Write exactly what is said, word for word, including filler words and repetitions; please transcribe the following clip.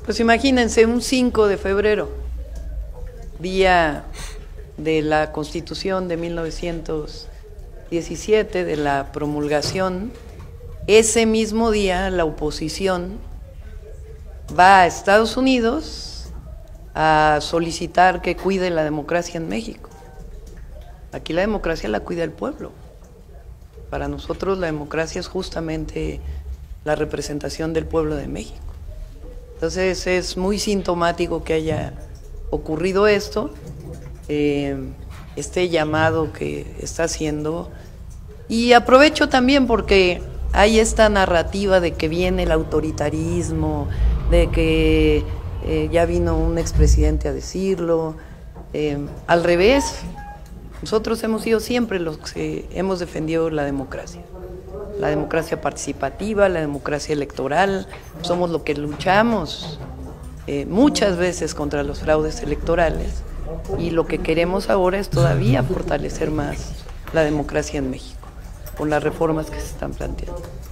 Pues imagínense, un cinco de febrero, día de la Constitución de mil novecientos diecisiete, de la promulgación, ese mismo día la oposición va a Estados Unidos a solicitar que cuide la democracia en México. Aquí la democracia la cuida el pueblo. Para nosotros la democracia es justamente la representación del pueblo de México. Entonces es muy sintomático que haya ocurrido esto, eh, este llamado que está haciendo. Y aprovecho también porque hay esta narrativa de que viene el autoritarismo, de que eh, ya vino un expresidente a decirlo. Eh, al revés, nosotros hemos sido siempre los que hemos defendido la democracia. La democracia participativa, la democracia electoral, somos los que luchamos eh, muchas veces contra los fraudes electorales, y lo que queremos ahora es todavía fortalecer más la democracia en México, con las reformas que se están planteando.